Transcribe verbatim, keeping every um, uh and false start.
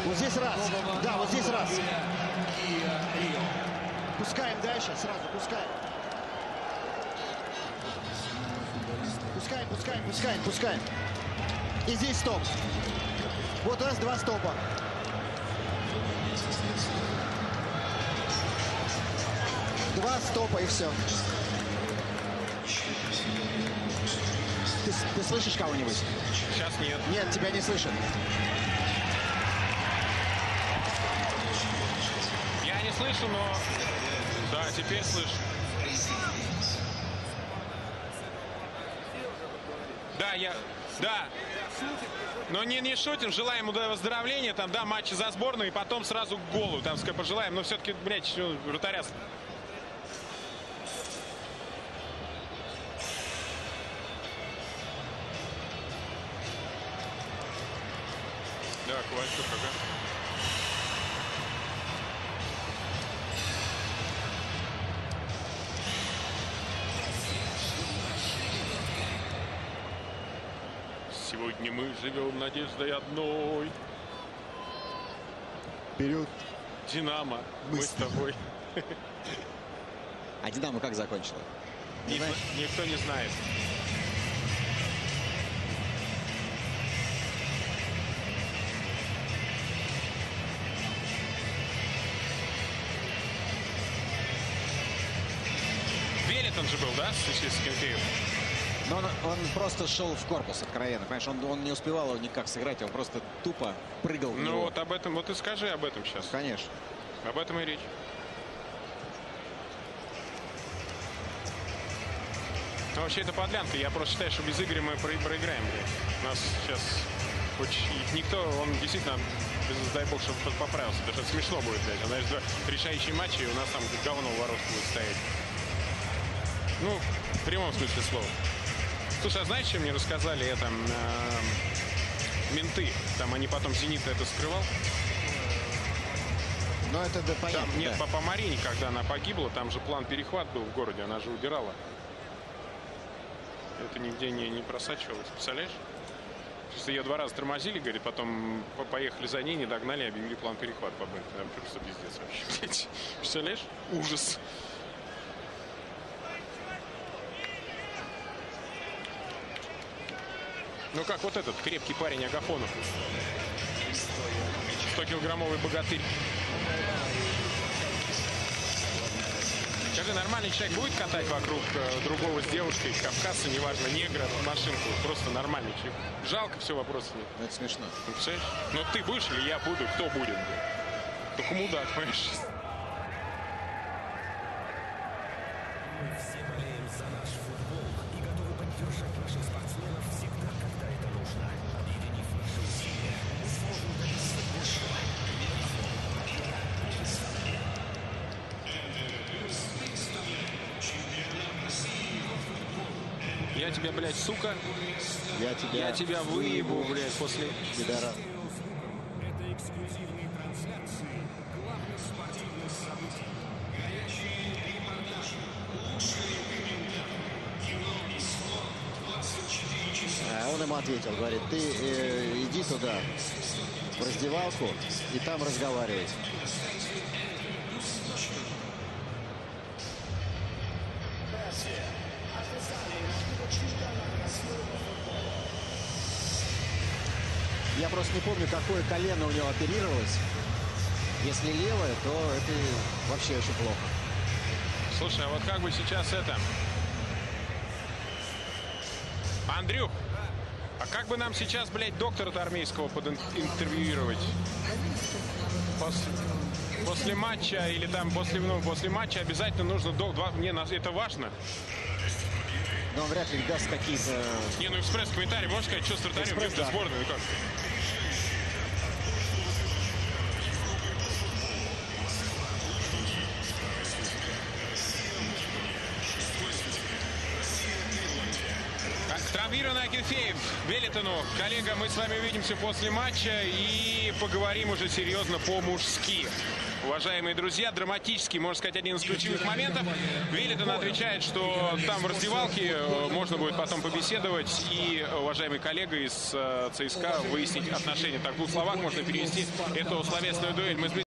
Вот здесь раз. Да, вот здесь раз. Пускаем дальше, сразу пускаем. Пускаем, пускаем, пускаем, пускаем. И здесь стоп. Вот раз, два стопа. Два стопа и все. Ты, ты слышишь кого-нибудь? Сейчас нет. Нет, тебя не слышат. Я не слышу, но... Да, теперь слышу. Да, я... Да. Но не, не шутим, желаем выздоровления. Там, да, матчи за сборную, и потом сразу к голу. Там, пожелаем. Но все-таки, блядь, вратаря... Да, Ковальчук, ага. Сегодня мы живем надеждой одной. Вперед. Динамо, мы с тобой. А Динамо как закончила? Не Никто, никто не знает. Он же был, да, с Кенкеев? Но он, он просто шел в корпус откровенно, понимаешь, он, он не успевал его никак сыграть, он просто тупо прыгал в Ну него. вот об этом, вот и скажи об этом сейчас. Конечно. Об этом и речь. Ну, вообще это подлянка, я просто считаю, что без Игоря мы проиграем, блядь. У нас сейчас очень... никто, он действительно, дай бог, чтобы поправился, потому что смешно будет, блядь. А, знаешь, решающие матчи, и у нас там говно у ворот будет стоять. Ну, в прямом смысле слова. Слушай, а знаешь, чем мне рассказали это э, менты? Там они потом Зенит это скрывал. Ну, это да, понятно. Там, нет, да. по, по Марине, когда она погибла, там же план перехват был в городе, она же удирала. Это нигде не, не просачивалось, представляешь? Просто ее два раза тормозили, говорит, потом поехали за ней, не догнали, объявили план перехват по бэнку. Там просто пиздец вообще, блядь. Представляешь? Ужас. Ну как вот этот крепкий парень Агафонов. стокилограммовый богатырь. Скажи, нормальный человек будет катать вокруг э, другого с девушкой, кавказца, неважно, негра, машинку? Просто нормальный человек. Жалко, все, вопросов нет. Это смешно. Ну, представляешь? Но ты будешь или я буду? Кто будет? Только мудак, понимаешь? Я тебя, блядь, сука. Я тебя, Я тебя выебу, блядь, после... Пидора. Это эксклюзивные трансляции главных спортивных событий. Горячие репортажи, лучшие комментарии, кино и спорт двадцать четыре часа. А он ему ответил, говорит, ты э, иди туда, в раздевалку, и там разговаривай. Я просто не помню, какое колено у него оперировалось. Если левое, то это вообще очень плохо. Слушай, а вот как бы сейчас это... Андрюх, а как бы нам сейчас, блядь, доктора-то армейского подинтервьюировать? После, после матча или там после, ну, после матча обязательно нужно... До, два, мне, это важно. Но он вряд ли даст какие-то... Не, ну экспресс-комментарий, можешь сказать, что с вратарем Экспресс, вместо да. сборной, ну как? Мирон Акинфеев, Веллитону. Коллега, мы с вами увидимся после матча и поговорим уже серьезно по-мужски. Уважаемые друзья, драматический, можно сказать, один из ключевых моментов. Веллитон отвечает, что там в раздевалке можно будет потом побеседовать и, уважаемый коллега из ЦСКА, выяснить отношения. Так, в двух словах можно перевести эту словесную дуэль. Мы